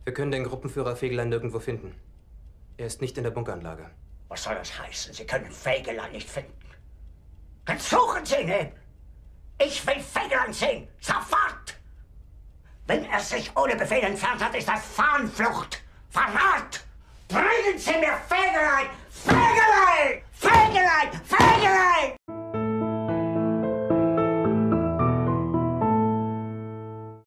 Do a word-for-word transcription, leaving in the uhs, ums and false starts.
Wir können den Gruppenführer Fegelein nirgendwo finden. Er ist nicht in der Bunkeranlage. Was soll das heißen? Sie können Fegelein nicht finden. Dann suchen Sie ihn eben. Ich will Fegelein sehen. Sofort! Wenn er sich ohne Befehl entfernt hat, ist das Fahnenflucht. Verrat! Bringen Sie mir Fegelein! Fegelein!